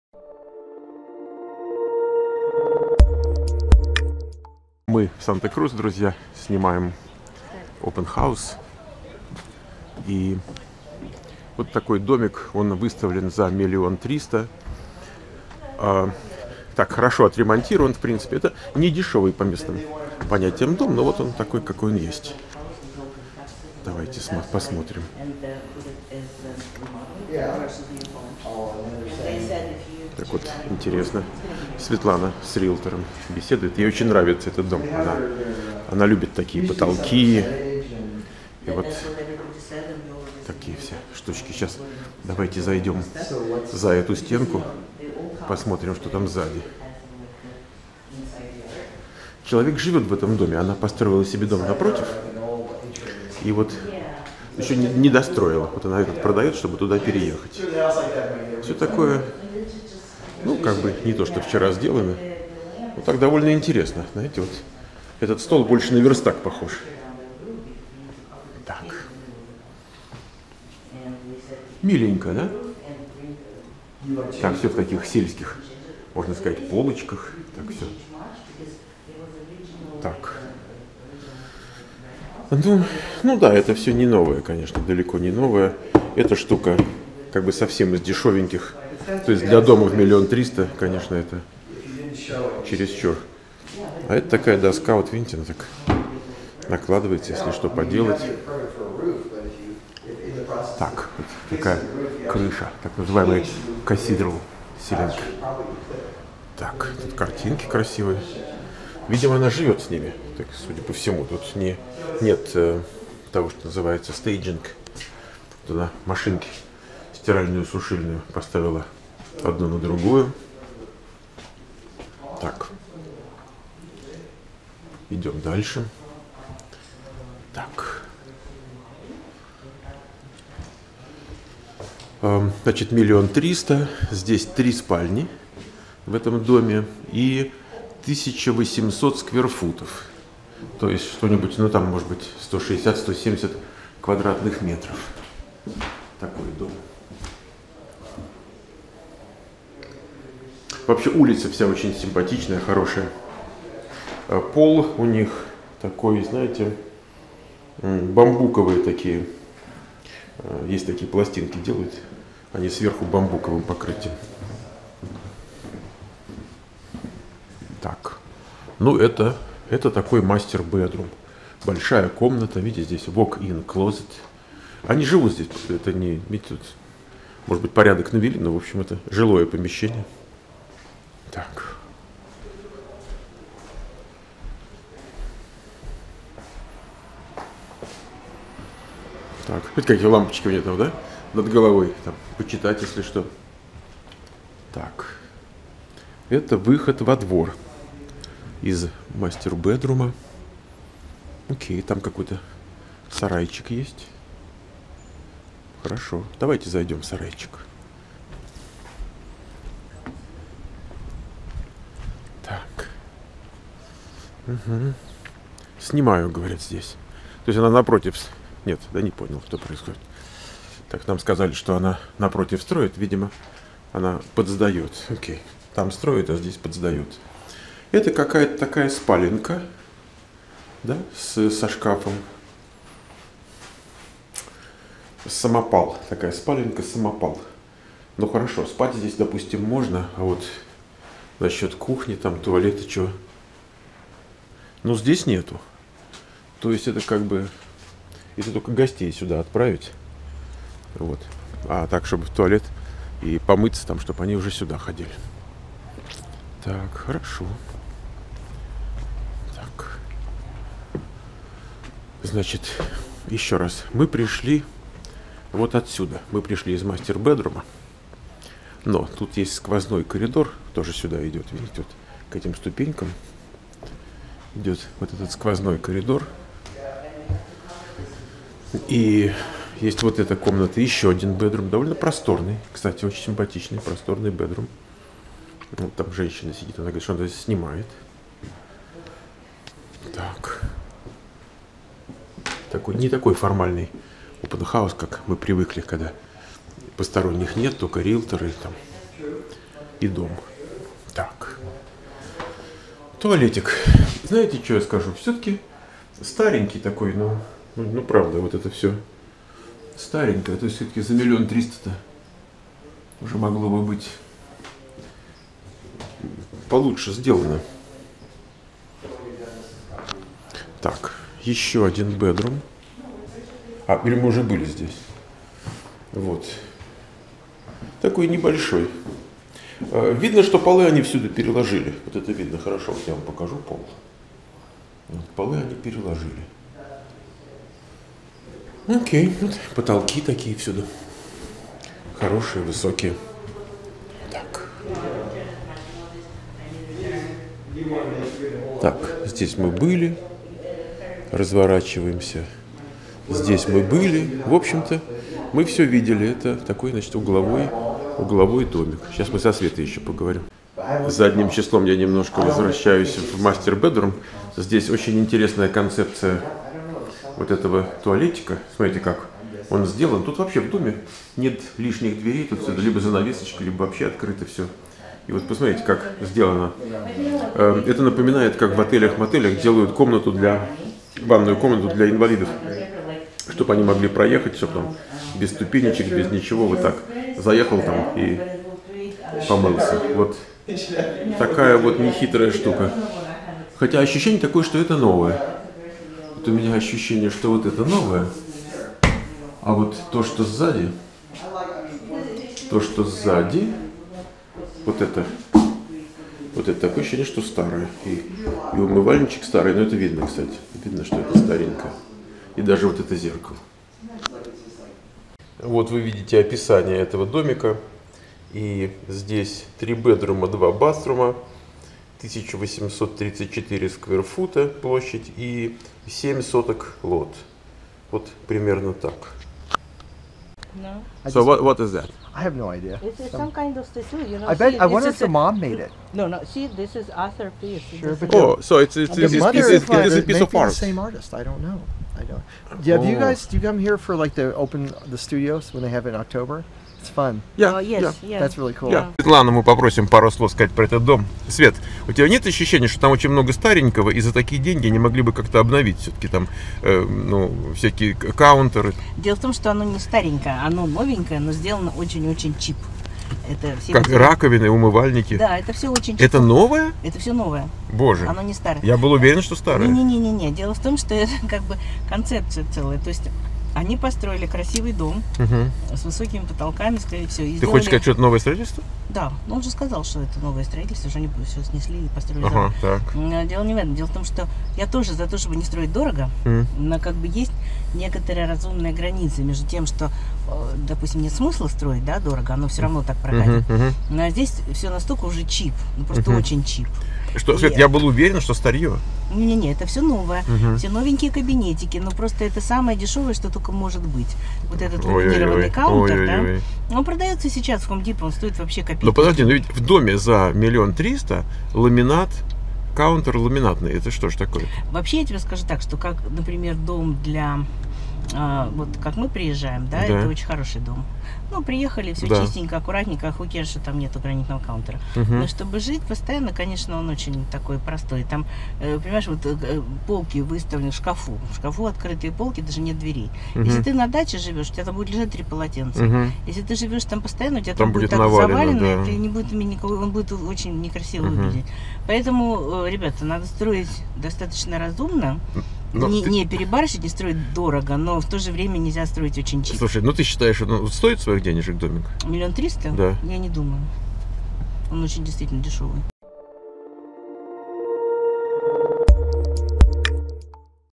Мы в Санта-Крус, друзья, снимаем Open House. И вот такой домик, он выставлен за 1 300 000. Так, хорошо отремонтирован, в принципе. Это не дешевый по местным понятиям дом, но вот он такой, какой он есть. Давайте посмотрим. Так вот, интересно. Светлана с риэлтором беседует. Ей очень нравится этот дом. Она любит такие потолки. И вот такие все штучки. Сейчас давайте зайдем за эту стенку. Посмотрим, что там сзади. Человек живет в этом доме. Она построила себе дом напротив. И вот еще не достроила. Вот она этот продает, чтобы туда переехать. Все такое, ну, как бы не то, что вчера сделано. Вот так довольно интересно. Знаете, вот этот стол больше на верстак похож. Так. Миленько, да? Так, все в таких сельских, можно сказать, полочках. Так, все. Так. Ну да, это все не новое, конечно, далеко не новое. Эта штука как бы совсем из дешевеньких. То есть для дома в 1 300 000, конечно, это чересчур. А это такая доска, вот видите, она так накладывается, если что поделать. Так, вот такая крыша, так называемый cathedral ceiling. Так, тут картинки красивые. Видимо, она живет с ними, так, судя по всему. Тут нет того, что называется стейджинг. Туда машинки стиральную, сушильную поставила одну на другую. Так. Идем дальше. Так. Значит, 1 300 000. Здесь 3 спальни в этом доме и 1800 скверфутов. То есть что-нибудь, ну там может быть 160-170 квадратных метров. Такой дом. Вообще улица вся очень симпатичная, хорошая. Пол у них такой, знаете, бамбуковые такие. Есть такие пластинки делают. Они сверху бамбуковым покрытием. Так. Ну это такой мастер-бедрум. Большая комната. Видите, здесь walk-in closet. Они живут здесь. Это не, видите, тут, может быть, порядок навели, но, в общем, это жилое помещение. Так. Так, видите, какие лампочки у меня там, да? Над головой. Там, почитать, если что. Так. Это выход во двор из мастер-бедрума. Окей, там какой-то сарайчик есть. Хорошо, давайте зайдем в сарайчик. Так. Угу. Снимаю, говорят, здесь. То есть она напротив... Нет, да не понял, что происходит. Так, нам сказали, что она напротив строит. Видимо, она подсдает. Окей. Там строит, а здесь подсдает. Это какая-то такая спаленка, да, со шкафом. Самопал. Такая спаленка, самопал. Ну хорошо, спать здесь, допустим, можно, а вот насчет кухни, там, туалета, что? Ну, здесь нету. То есть это как бы, если только гостей сюда отправить, вот. А так, чтобы в туалет и помыться там, чтобы они уже сюда ходили. Так, хорошо. Так. Значит, еще раз. Мы пришли вот отсюда. Мы пришли из мастер-бедрума. Но тут есть сквозной коридор, тоже сюда идет, видите, вот к этим ступенькам идет вот этот сквозной коридор. И есть вот эта комната, еще один бедрум, довольно просторный, кстати, очень симпатичный, просторный бедрум. Вот там женщина сидит, она говорит, что она здесь снимает. Так. Не такой формальный open house, как мы привыкли, когда посторонних нет, только риэлторы там. и дом. Так. Туалетик. Знаете, что я скажу? Все-таки старенький такой, ну правда, вот это все старенькое. То есть все-таки за 1 300 000-то уже могло бы быть получше сделано. Так, еще один бедрум. Или мы уже были здесь. Вот. Такой небольшой. Видно, что полы они всюду переложили. Вот это видно хорошо. Вот я вам покажу пол. Вот, полы они переложили. Окей. Вот потолки такие всюду. Хорошие, высокие. Так. Так, здесь мы были. Разворачиваемся. Здесь мы были. В общем-то, мы все видели. Это такой, значит, угловой домик. Сейчас мы со Светой еще поговорим. Задним числом я немножко возвращаюсь в мастер-бедрум. Здесь очень интересная концепция вот этого туалетика. Смотрите, как он сделан. Тут вообще в доме нет лишних дверей. Тут либо занавесочка, либо вообще открыто все. И вот посмотрите, как сделано. Это напоминает, как в отелях-мотелях делают ванную комнату для инвалидов. Чтобы они могли проехать, чтобы там без ступенечек, без ничего, вот так заехал там и помылся. Вот такая вот нехитрая штука. Хотя ощущение такое, что это новое. Вот у меня ощущение, что вот это новое, а вот то, что сзади, вот это такое ощущение, что старое. И умывальничек старый, но это видно, кстати. Видно, что это старенькое. И даже вот это зеркало. Вот вы видите описание этого домика. И здесь 3 бедрума, 2 баструма, 1834 скверфута площадь и 7 соток лот. Вот примерно так. No. So what is that? I have no idea. It's some kind of statue, you know. I wonder if the mom made it. No, see, this is Arthur Pierce. Sure, but Oh, so it's the mother a piece of the art. same artist. I don't know. Do you come here for like the studios when they have it in October? It's fun. Oh, yes, yeah. That's really cool. Светлану мы попросим пару слов сказать про этот дом. Свет, у тебя нет ощущения, что там очень много старенького, и за такие деньги не могли бы как-то обновить все-таки там, всякие каунтеры? Дело в том, что оно не старенькое, оно новенькое, но сделано очень-очень чип. Это все Как раковины, умывальники? Да, это все очень чип. Это новое? Это все новое. Боже. Оно не старое. Я был уверен, что старое. Не-не-не. Дело в том, что это как бы концепция целая. То есть они построили красивый дом с высокими потолками, сказали, все. Ты хочешь сказать, что это новое строительство? Да, но он же сказал, что это новое строительство, что они все снесли и построили Ага, завод. так. Дело не в этом. Дело в том, что я тоже за то, чтобы не строить дорого, но как бы есть некоторая разумная граница между тем, что, допустим, нет смысла строить, да, дорого, оно все равно так прокатит. Но здесь все настолько уже чип, ну просто очень чип. Что, Свет, я был уверен, что старье. Не, это все новое, все новенькие кабинетики, но просто это самое дешевое, что только может быть. Вот этот ламинированный каунтер, да, он продается сейчас в Home Depot, он стоит вообще копейки. Но подожди, но ведь в доме за 1 300 000 ламинат, каунтер ламинатный, это что ж такое? Вообще я тебе скажу так, что как, например, дом для... вот как мы приезжаем, да, это очень хороший дом. Ну, приехали, все чистенько, аккуратненько, хукер, что там нету гранитного каунтера. Но чтобы жить постоянно, конечно, он очень такой простой. Там, понимаешь, вот полки выставлены в шкафу. В шкафу открытые полки, даже нет дверей. Если ты на даче живешь, у тебя там будет лежать 3 полотенца. Если ты живешь там постоянно, у тебя там будет так завалено, ты не будет иметь никакого, он будет очень некрасиво выглядеть. Поэтому, ребята, надо строить достаточно разумно. Не перебарщить, не строить дорого, но в то же время нельзя строить очень чисто. Слушай, ну ты считаешь, что стоит своих денежек домик? 1 300 000? Да. Я не думаю. Он очень действительно дешевый.